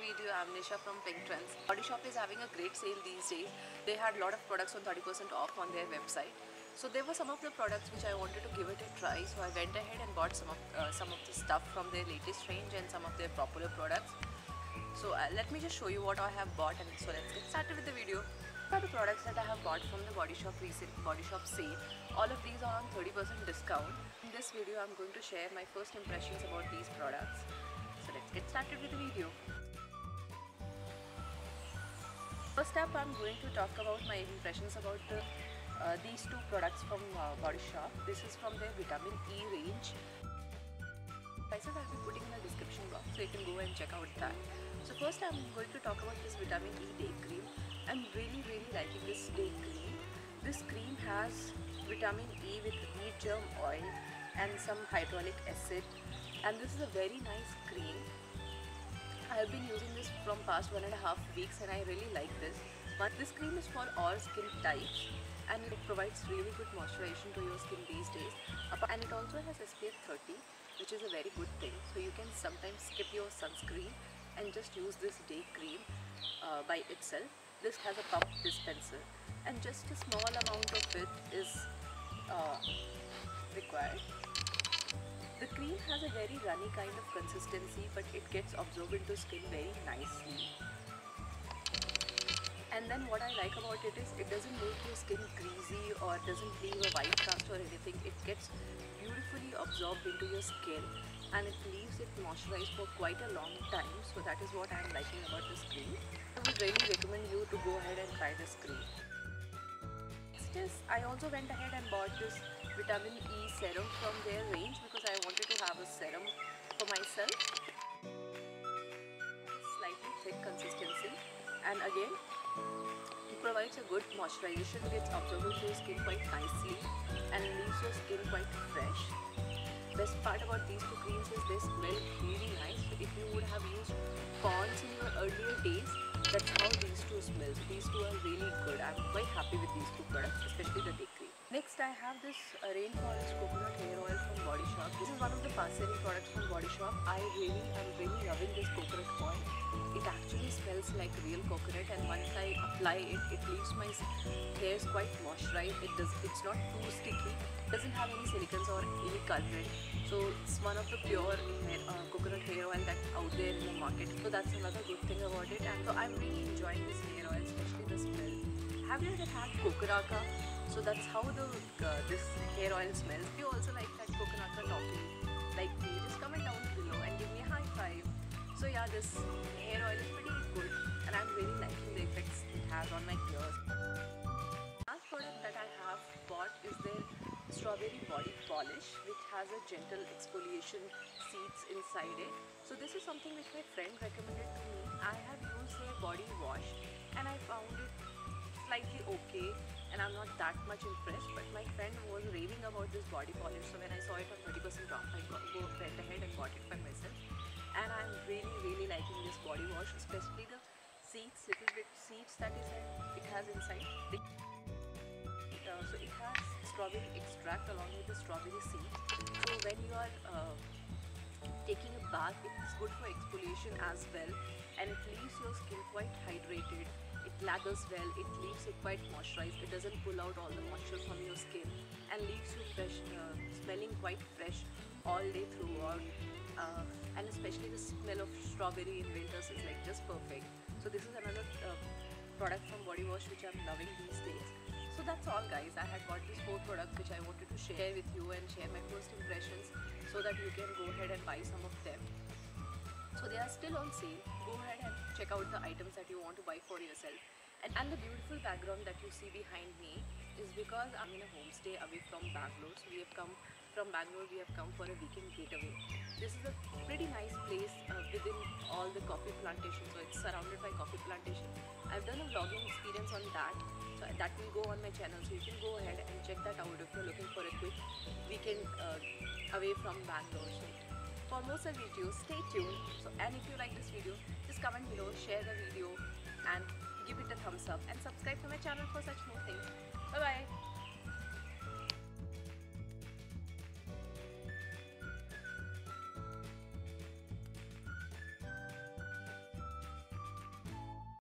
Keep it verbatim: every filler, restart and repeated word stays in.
video. I'm Nisha from Pink Trends. Body Shop is having a great sale these days. They had a lot of products on thirty percent off on their website. So there were some of the products which I wanted to give it a try. So I went ahead and bought some of uh, some of the stuff from their latest range and some of their popular products. So uh, let me just show you what I have bought, and so let's get started with the video. These are the products that I have bought from the Body Shop recent Body Shop sale. All of these are on thirty percent discount. In this video, I'm going to share my first impressions about these products. So let's get started with the video. First up, I'm going to talk about my impressions about the uh, these two products from uh, Body Shop. This is from their Vitamin E range. Prices I'll be putting in the description box, so you can go and check out that. So first, I'm going to talk about this Vitamin E Day Cream. I'm really really liking this day cream. This cream has Vitamin E with wheat germ oil and some hyaluronic acid, and this is a very nice cream. I have been using this from past one and a half weeks and I really like this. But this cream is for all skin types and it provides really good moisturization to your skin these days. And it also has S P F thirty, which is a very good thing. So you can sometimes skip your sunscreen and just use this day cream uh, by itself. This has a pump dispenser and just a small amount of it is uh, required. The cream has a very runny kind of consistency, but it gets absorbed into skin very nicely. And then what I like about it is it doesn't make your skin greasy or doesn't leave a white cast or anything. It gets beautifully absorbed into your skin and it leaves it moisturized for quite a long time. So that is what I am liking about this cream. I would really recommend you to go ahead and try this cream. Next is, I also went ahead and bought this Vitamin E serum from their range because I wanted to have a serum for myself. Slightly thick consistency, and again it provides a good moisturization, gets absorbed into your skin quite nicely and leaves your skin quite fresh. Best part about these two creams is they smell really nice. So if you would have used Pond's in your earlier days, that's how these two smell. So these two are really good. I'm quite happy with these two products, especially the day cream. Next, I have this uh, Rainforest Coconut Hair Oil from Body Shop. This is one of the fast selling products from Body Shop. I really am really loving this coconut oil. It actually smells like real coconut, and once I apply it, it leaves my hairs quite moisturized. It does. It's not too sticky. It doesn't have any silicons or any colorant. So it's one of the pure hair, uh, coconut hair oil that's out there in the market. So that's another good thing about it. And so I'm really enjoying this hair oil, especially the smell. Have you ever had coconut? So that's how the uh, this hair oil smells. If you also like that coconut toffee like me, just comment down below and give me a high five. So yeah, this hair oil is pretty good and I'm really liking the effects it has on my ears. Last product that I have bought is their strawberry body polish, which has a gentle exfoliation seeds inside it. So this is something which my friend recommended to me. I have used their body wash and I found it slightly okay and I'm not that much impressed, but my friend was raving about this body polish, so when I saw it on thirty percent off, I got, go went ahead and bought it by myself. And I'm really really liking this body wash, especially the seeds, little bit seeds that is it has inside. Uh, so it has strawberry extract along with the strawberry seed. So when you are uh, taking a bath, it's good for exfoliation as well, and it leaves your skin quite hydrated. It lathers well, it leaves it quite moisturized, it doesn't pull out all the moisture from your skin and leaves you fresh, uh, smelling quite fresh all day throughout. Uh, and especially the smell of strawberry in winters is like just perfect. So this is another uh, product from Body Wash which I'm loving these days. So that's all guys, I had bought these four products which I wanted to share with you and share my first impressions so that you can go ahead and buy some of them. So they are still on sale. Go ahead and check out the items that you want to buy for yourself. And, and the beautiful background that you see behind me is because I'm in a homestay away from Bangalore. So we have come from Bangalore, we have come for a weekend getaway. This is a pretty nice place uh, within all the coffee plantation. So it's surrounded by coffee plantation. I've done a vlogging experience on that. So that will go on my channel. So you can go ahead and check that out if you're looking for a quick weekend uh, away from Bangalore. So for more such videos, stay tuned. So, and if you like this video, just comment below, share the video and give it a thumbs up and subscribe to my channel for such more things. Bye bye.